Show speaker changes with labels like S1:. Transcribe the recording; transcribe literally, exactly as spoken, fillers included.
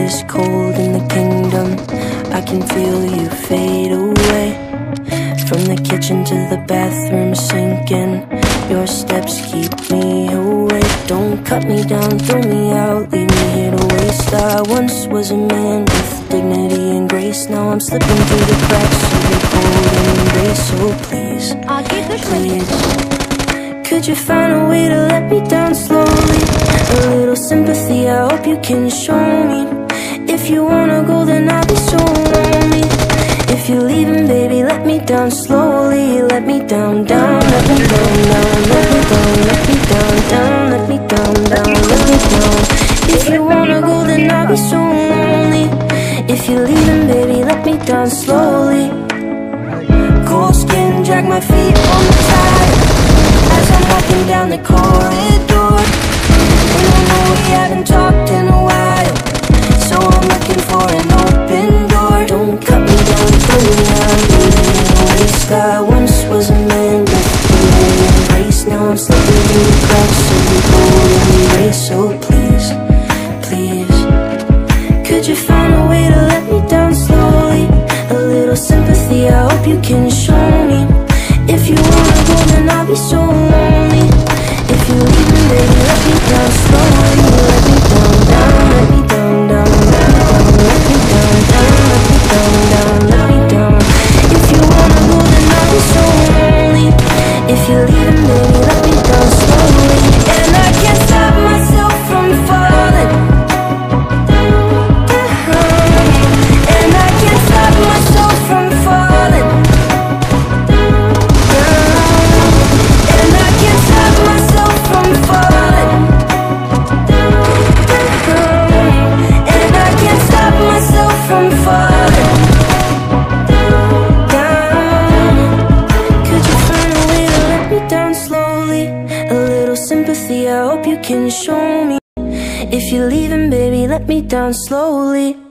S1: is cold in the kingdom. I can feel you fade away. From the kitchen to the bathroom sinking, your steps keep me awake. Don't cut me down, throw me out, leave me here to waste. I once was a man with dignity and grace. Now I'm slipping through the cracks of your cold embrace. So please, please, could you find a way to let me down slowly? A little sympathy, I hope you can show me. If you wanna go, then I'll be so lonely. If you're leaving, baby, let me down slowly. Let me down, down, let me down, down. Let me down, let me down, down. Let me down, down, let me down. If you wanna go, then I'll be so lonely. If you're leaving, baby, let me down slowly. Cold skin, drag my feet on the tile as I'm walking down the corridor. And I know we haven't talked in a while, so I'm looking for an open door. Don't cut me down, throw me out, leave me in a waste. I once was a man with dignity and grace. Now I'm slipping through the cracks of your cold embrace. So please, please, could you find a way to let me down slowly? A little sympathy, I hope you can show me. If you wanna go, then I'll be so lonely. If you're leaving, baby, let me down slowly. Let me down, down, let me down, down, down. Let me down, down, let me down, down, let me down. If you wanna go, then I'll be so lonely. If you're leaving, baby, let me down slowly. And I can't stop myself from falling down. And I can't stop myself from falling down. And I can't stop myself from falling down. And I can't stop myself from falling down. Could you find a way to let me down slowly? A little sympathy, I hope you can show me. If you're leaving, baby, let me down slowly.